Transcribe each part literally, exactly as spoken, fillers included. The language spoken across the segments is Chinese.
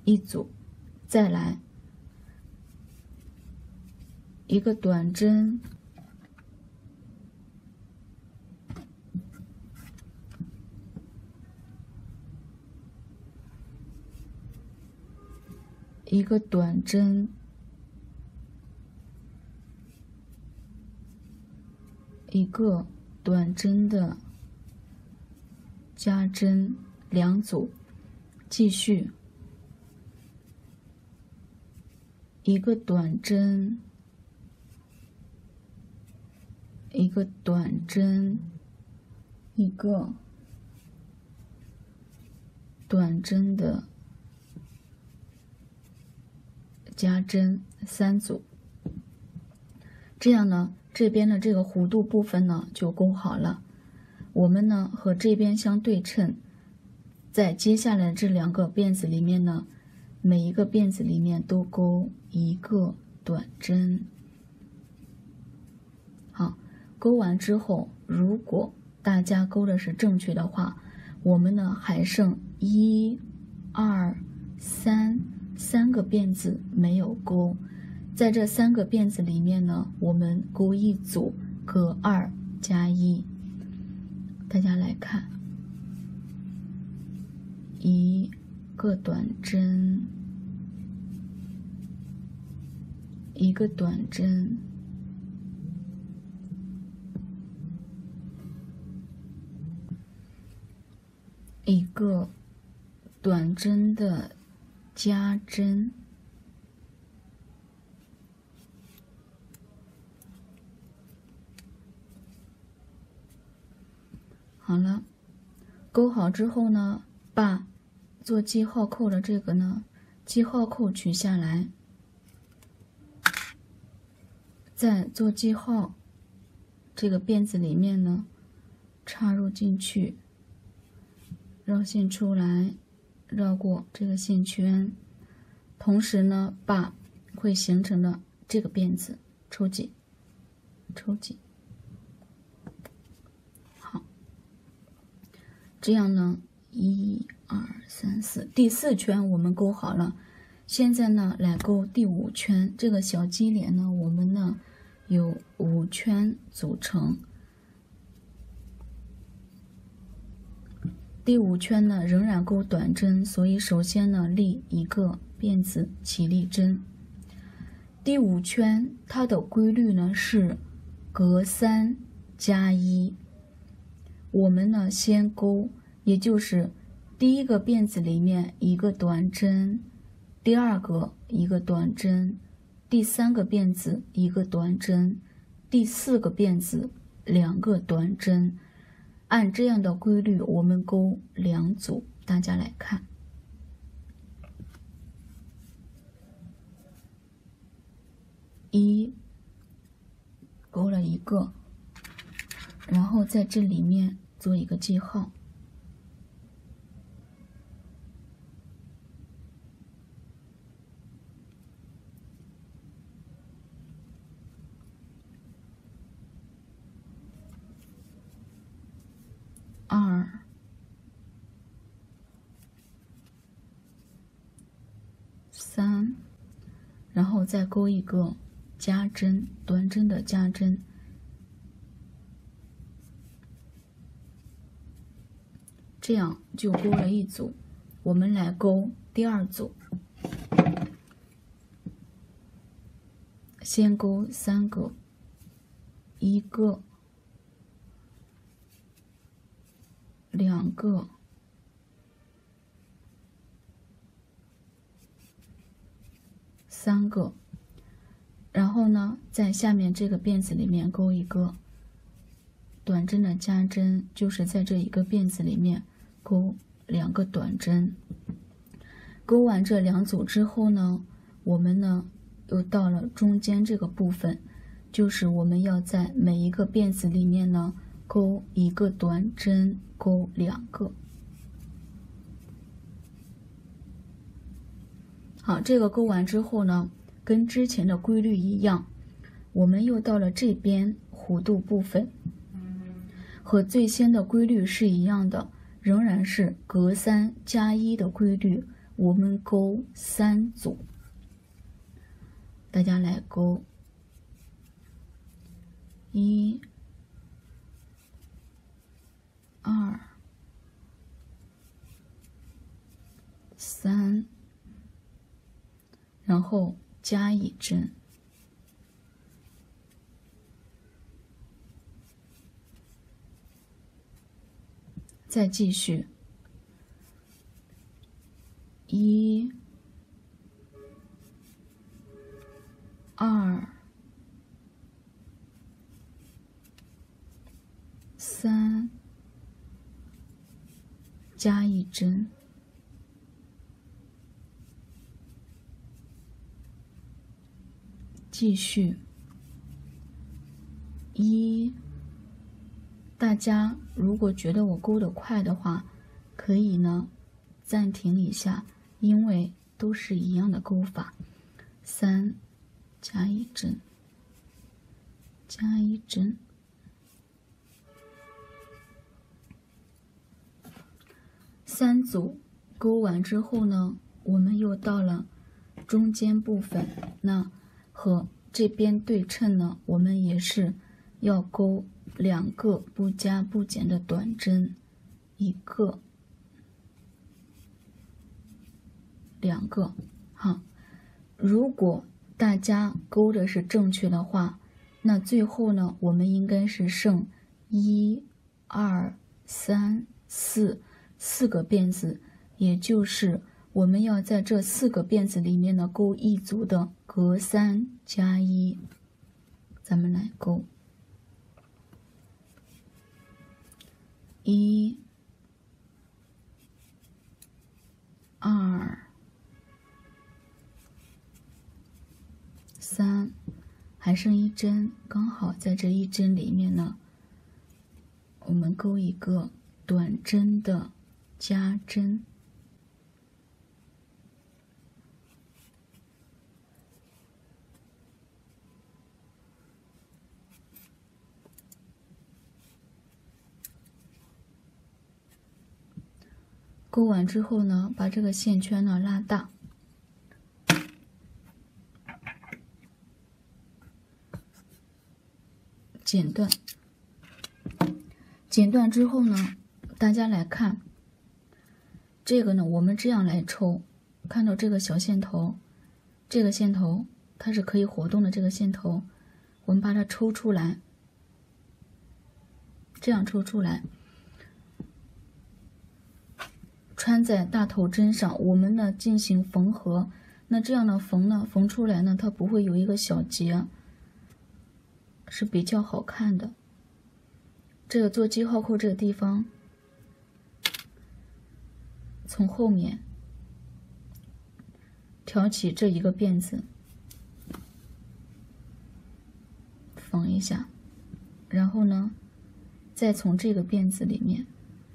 一组，再来一个短针，一个短针，一个短针的加针，两组，继续一个短针，一个短针，一个短针的加针，三组。这样呢，这边的这个弧度部分呢就勾好了。我们呢和这边相对称，在接下来这两个辫子里面呢，每一个辫子里面都勾一个短针。好，勾完之后，如果大家勾的是正确的话，我们呢还剩一、二、三三个辫子没有勾。在这三个辫子里面呢，我们勾一组，各二加一。大家来看，一个短针，一个短针，一个短针的加针，好了，勾好之后呢，把做记号扣的这个呢，记号扣取下来，在做记号这个辫子里面呢，插入进去，绕线出来，绕过这个线圈，同时呢，把会形成的这个辫子抽紧，抽紧。好，这样呢，一、二、三、四，第四圈我们勾好了。现在呢，来勾第五圈。这个小鸡脸呢，我们呢有五圈组成。第五圈呢，仍然勾短针，所以首先呢，立一个辫子起立针。第五圈它的规律呢是隔三加一。我们呢先勾，也就是第一个辫子里面一个短针，第二个一个短针，第三个辫子一个短针，第四个辫子两个短针。按这样的规律，我们勾两组，大家来看。一，勾了一个，然后在这里面做一个记号。二，三，然后再勾一个加针，短针的加针，这样就勾了一组。我们来勾第二组，先勾三个，一个。两个，三个，然后呢，在下面这个辫子里面勾一个短针的加针，就是在这一个辫子里面勾两个短针。勾完这两组之后呢，我们呢又到了中间这个部分，就是我们要在每一个辫子里面呢勾一个短针，勾两个。好，这个勾完之后呢，跟之前的规律一样，我们又到了这边弧度部分，和最先的规律是一样的，仍然是隔三加一的规律。 我们勾三组，大家来勾一、二、三，然后加一针，再继续一、二、三，加一针，继续一。大家如果觉得我勾得快的话，可以呢暂停一下，因为都是一样的勾法。三，加一针，加一针，三组勾完之后呢，我们又到了中间部分，那和这边对称呢，我们也是要勾两个不加不减的短针，一个、两个。好，如果大家勾的是正确的话，那最后呢，我们应该是剩一、二、三、四四个辫子，也就是我们要在这四个辫子里面呢勾一组的隔三加一。咱们来勾。一、二、三，还剩一针，刚好在这一针里面呢，我们勾一个短针的加针。勾完之后呢，把这个线圈呢拉大，剪断。剪断之后呢，大家来看这个呢，我们这样来抽，看到这个小线头，这个线头它是可以活动的，这个线头我们把它抽出来，这样抽出来，穿在大头针上，我们呢进行缝合。那这样的缝呢，缝出来呢，它不会有一个小结，是比较好看的。这个做记号扣这个地方，从后面挑起这一个辫子，缝一下，然后呢，再从这个辫子里面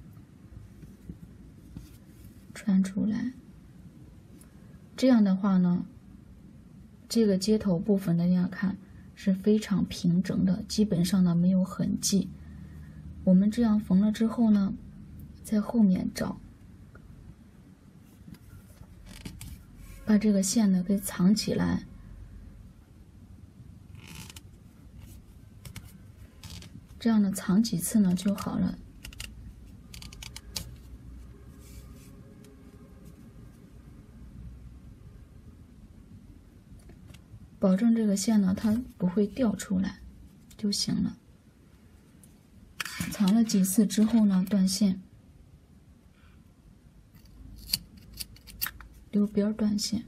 穿出来。这样的话呢，这个接头部分大家看是非常平整的，基本上呢没有痕迹。我们这样缝了之后呢，在后面找，把这个线呢给藏起来，这样呢藏几次呢就好了。保证这个线呢它不会掉出来就行了。藏了几次之后呢，断线，留边断线。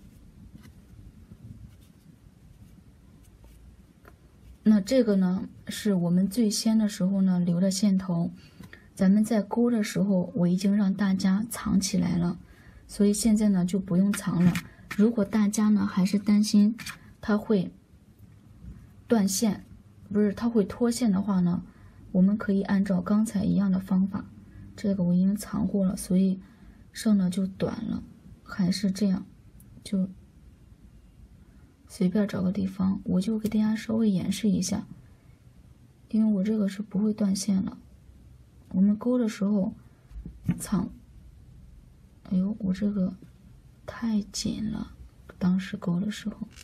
那这个呢是我们最先的时候呢留的线头，咱们在勾的时候我已经让大家藏起来了，所以现在呢就不用藏了。如果大家呢还是担心它会断线，不是它会脱线的话呢，我们可以按照刚才一样的方法，这个我已经藏过了，所以剩的就短了，还是这样，就随便找个地方，我就给大家稍微演示一下，因为我这个是不会断线了。我们勾的时候藏，哎呦，我这个太紧了，当时勾的时候，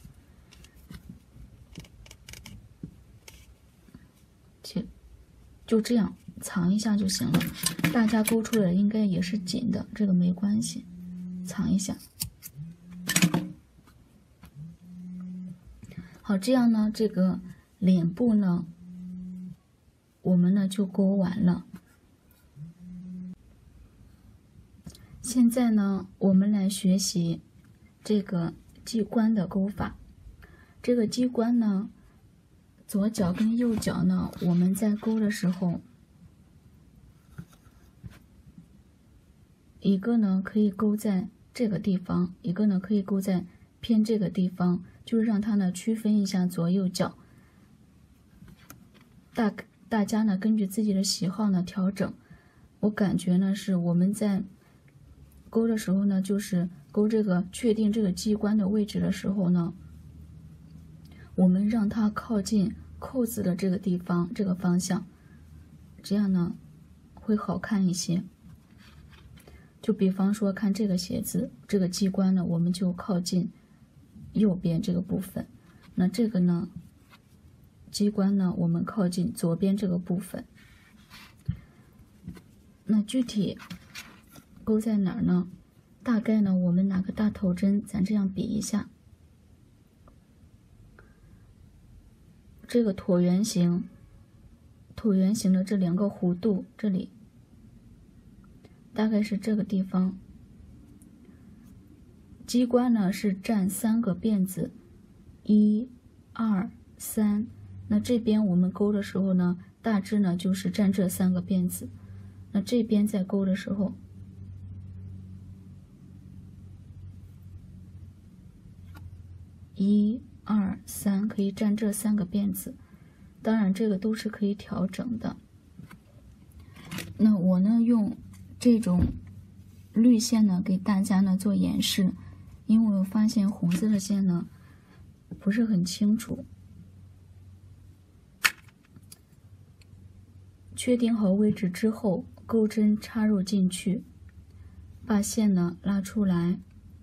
就就这样藏一下就行了。大家勾出来应该也是紧的，这个没关系，藏一下。好，这样呢，这个脸部呢，我们呢就勾完了。现在呢，我们来学习这个机关的勾法。这个机关呢，左脚跟右脚呢，我们在勾的时候，一个呢可以勾在这个地方，一个呢可以勾在偏这个地方，就是让它呢区分一下左右脚。大大家呢根据自己的喜好呢调整。我感觉呢是我们在勾的时候呢，就是勾这个确定这个机关的位置的时候呢，我们让它靠近扣子的这个地方，这个方向，这样呢会好看一些。就比方说看这个鞋子，这个机关呢，我们就靠近右边这个部分，那这个呢机关呢，我们靠近左边这个部分。那具体勾在哪儿呢？大概呢，我们拿个大头针，咱这样比一下。这个椭圆形，椭圆形的这两个弧度，这里大概是这个地方。机关呢是占三个辫子，一、二、三。那这边我们勾的时候呢，大致呢就是占这三个辫子。那这边在勾的时候，一、二、三可以占这三个辫子。当然，这个都是可以调整的。那我呢用这种绿线呢给大家呢做演示，因为我发现红色的线呢不是很清楚。确定好位置之后，钩针插入进去，把线呢拉出来，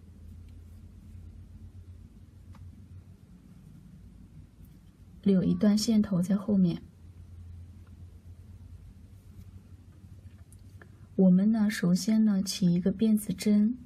留一段线头在后面。我们呢首先呢起一个辫子针，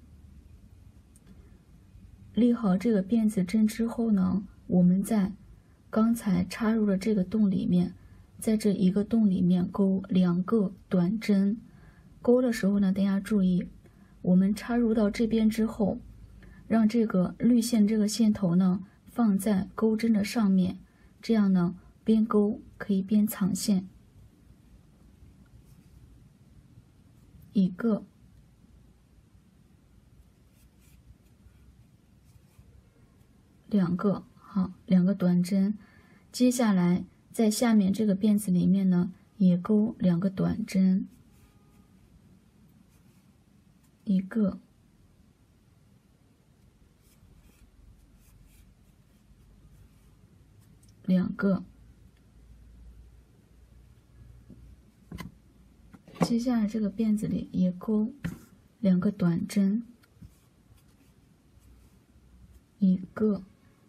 立好这个辫子针之后呢，我们在刚才插入的这个洞里面，在这一个洞里面勾两个短针。勾的时候呢，大家注意，我们插入到这边之后，让这个绿线这个线头呢放在钩针的上面，这样呢边勾可以边藏线。一个，两个，好，两个短针。接下来在下面这个辫子里面呢，也勾两个短针，一个，两个。接下来这个辫子里也勾两个短针，一个，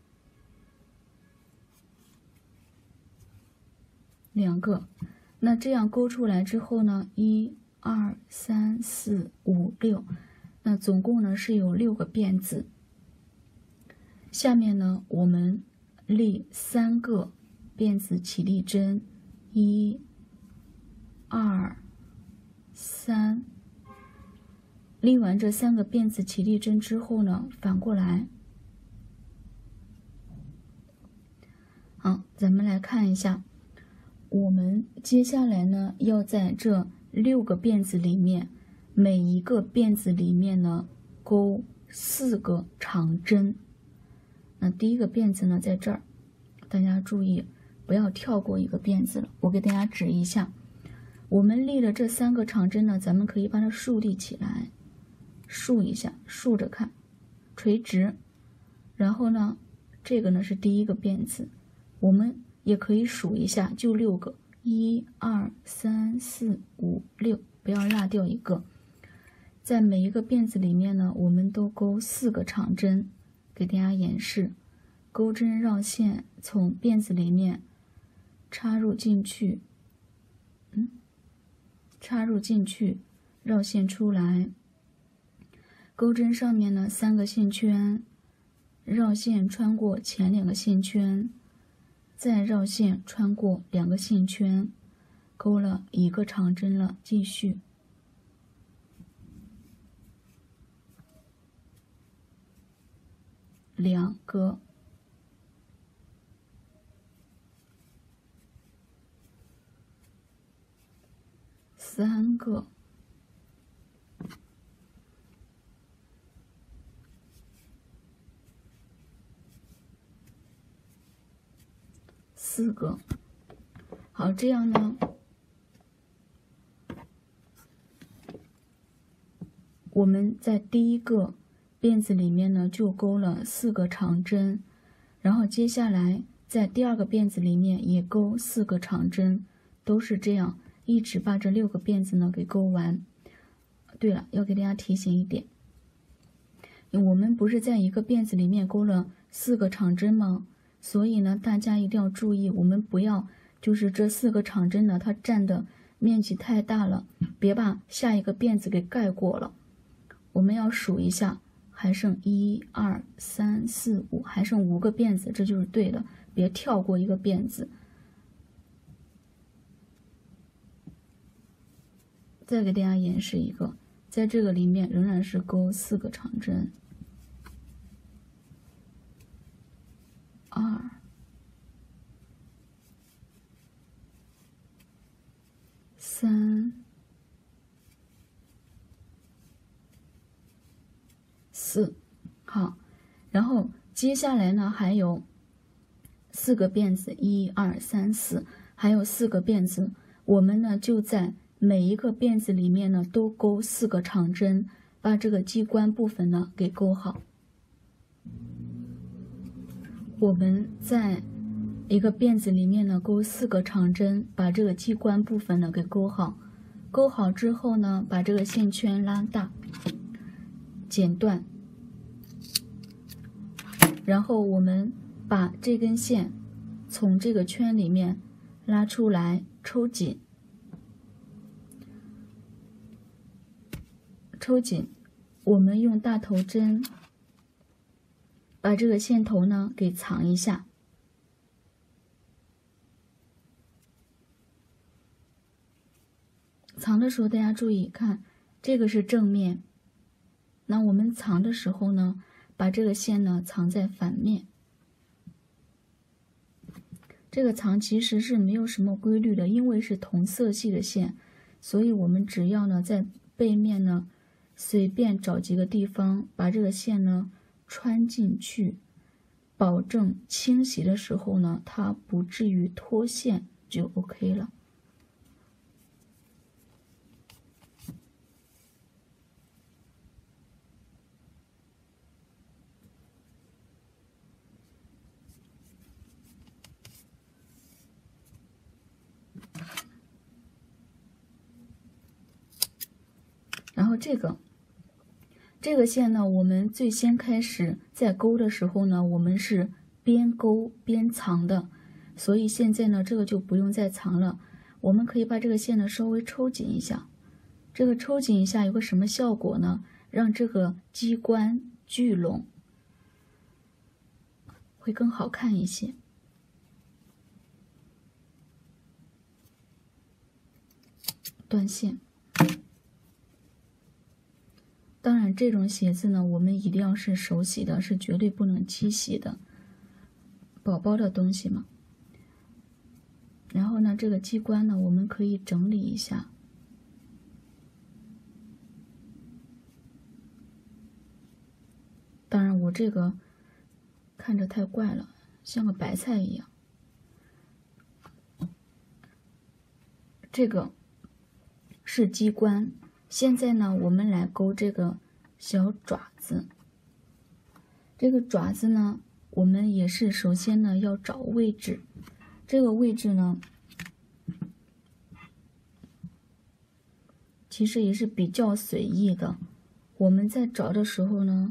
两个。那这样勾出来之后呢，一、二、三、四、五、六，那总共呢是有六个辫子。下面呢，我们立三个辫子起立针，一、二、三。立完这三个辫子起立针之后呢，反过来。好，咱们来看一下，我们接下来呢，要在这六个辫子里面，每一个辫子里面呢，勾四个长针。那第一个辫子呢，在这儿，大家注意不要跳过一个辫子了。我给大家指一下，我们立的这三个长针呢，咱们可以把它竖立起来，竖一下，竖着看，垂直。然后呢，这个呢是第一个辫子，我们也可以数一下，就六个，一、二、三、四、五、六，不要落掉一个。 在每一个辫子里面呢，我们都钩四个长针，给大家演示。钩针绕线，从辫子里面插入进去，嗯，插入进去，绕线出来。钩针上面呢三个线圈，绕线穿过前两个线圈，再绕线穿过两个线圈，钩了一个长针了，继续。两个，三个，四个。好，这样呢，我们在第一个辫子里面呢就钩了四个长针，然后接下来在第二个辫子里面也钩四个长针，都是这样一直把这六个辫子呢给钩完。对了，要给大家提醒一点，我们不是在一个辫子里面钩了四个长针吗？所以呢大家一定要注意，我们不要就是这四个长针呢它占的面积太大了，别把下一个辫子给盖过了。我们要数一下，还剩一二三四五，还剩五个辫子，这就是对的，别跳过一个辫子。再给大家演示一个，在这个里面仍然是钩四个长针，二、三、四。好，然后接下来呢还有四个辫子，一二三四，还有四个辫子，我们呢就在每一个辫子里面呢都钩四个长针，把这个机关部分呢给钩好。我们在一个辫子里面呢钩四个长针，把这个机关部分呢给钩好。钩好之后呢，把这个线圈拉大，剪断，然后我们把这根线从这个圈里面拉出来，抽紧，抽紧。我们用大头针把这个线头呢给藏一下。藏的时候大家注意看，这个是正面，那我们藏的时候呢，把这个线呢藏在反面。这个藏其实是没有什么规律的，因为是同色系的线，所以我们只要呢在背面呢随便找几个地方把这个线呢穿进去，保证清洗的时候呢它不至于脱线就 OK 了。然后这个这个线呢，我们最先开始在钩的时候呢，我们是边钩边藏的，所以现在呢，这个就不用再藏了。我们可以把这个线呢稍微抽紧一下，这个抽紧一下有个什么效果呢？让这个机关聚拢，会更好看一些。断线。当然这种鞋子呢，我们一定要是手洗的，是绝对不能机洗的，宝宝的东西嘛。然后呢，这个机关呢，我们可以整理一下。当然我这个看着太怪了，像个白菜一样。这个是机关。现在呢，我们来钩这个小爪子。这个爪子呢，我们也是首先呢要找位置。这个位置呢，其实也是比较随意的。 我们在找的时候呢，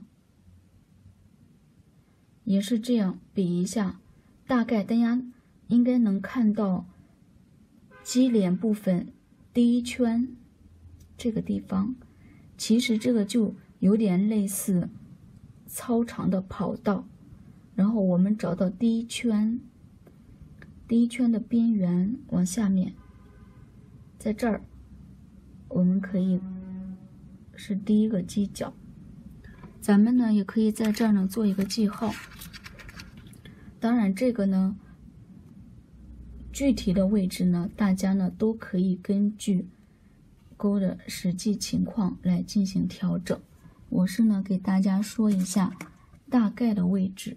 也是这样比一下，大概大家应该能看到基脸部分第一圈这个地方，其实这个就有点类似操场的跑道，然后我们找到第一圈，第一圈的边缘往下面，在这儿我们可以是第一个犄角，咱们呢也可以在这儿呢做一个记号。当然这个呢具体的位置呢，大家呢都可以根据钩的实际情况来进行调整。我是呢给大家说一下大概的位置，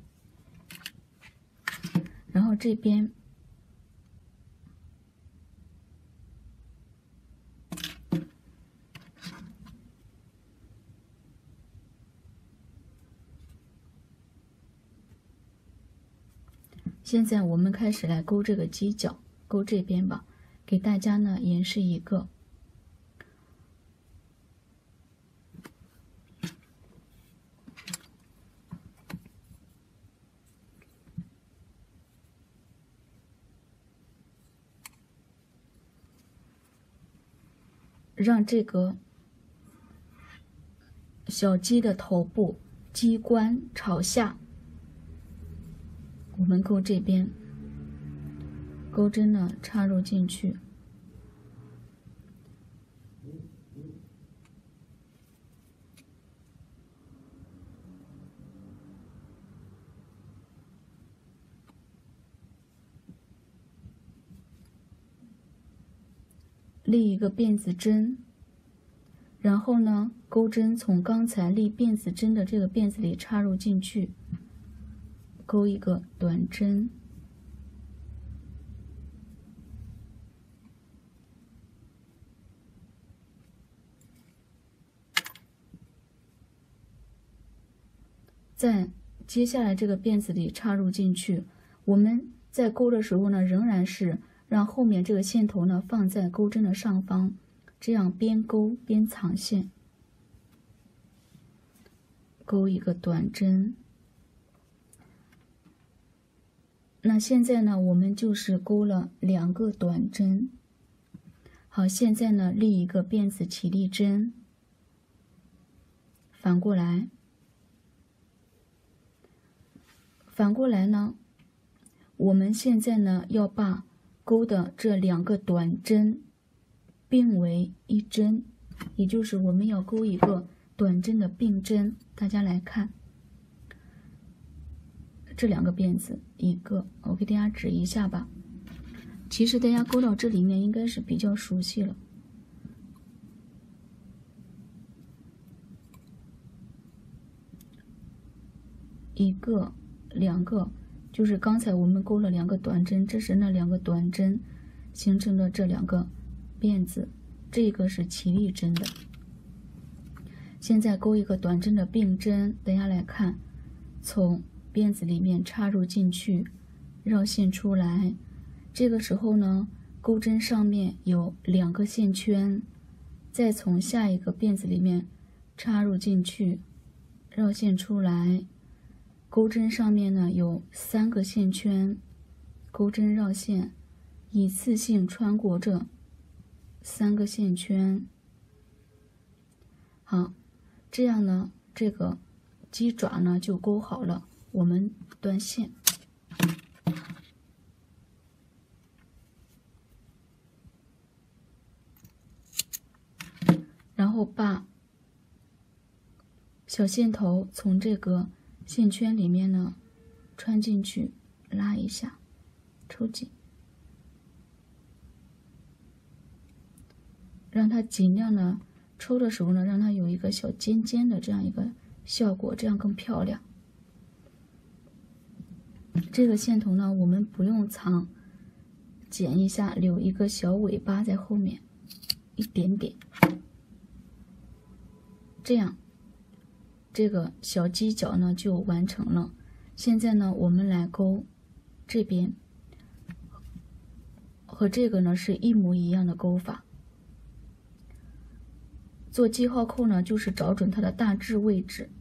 然后这边现在我们开始来钩这个犄角，钩这边吧，给大家呢演示一个。让这个小鸡的头部鸡冠朝下，我们钩这边，钩针呢插入进去，立一个辫子针，然后呢，钩针从刚才立辫子针的这个辫子里插入进去，钩一个短针，在接下来这个辫子里插入进去。我们在钩的时候呢，仍然是让后面这个线头呢放在钩针的上方，这样边钩边藏线，钩一个短针。那现在呢，我们就是钩了两个短针。好，现在呢，立一个辫子起立针，反过来，反过来呢，我们现在呢要把钩的这两个短针并为一针，也就是我们要钩一个短针的并针。大家来看这两个辫子，一个我给大家指一下吧。其实大家钩到这里面应该是比较熟悉了。一个两个就是刚才我们钩了两个短针，这是那两个短针形成的这两个辫子，这个是起立针的。现在钩一个短针的并针，大家来看，从辫子里面插入进去，绕线出来。这个时候呢，钩针上面有两个线圈，再从下一个辫子里面插入进去，绕线出来。钩针上面呢有三个线圈，钩针绕线，一次性穿过这三个线圈。好，这样呢，这个鸡爪呢就钩好了。我们断线，然后把小线头从这个线圈里面呢穿进去，拉一下，抽紧，让它尽量呢抽的时候呢，让它有一个小尖尖的这样一个效果，这样更漂亮。这个线头呢，我们不用藏，剪一下，留一个小尾巴在后面，一点点，这样这个小犄角呢就完成了。现在呢，我们来钩这边，和这个呢是一模一样的钩法。 做记号扣呢，就是找准它的大致位置。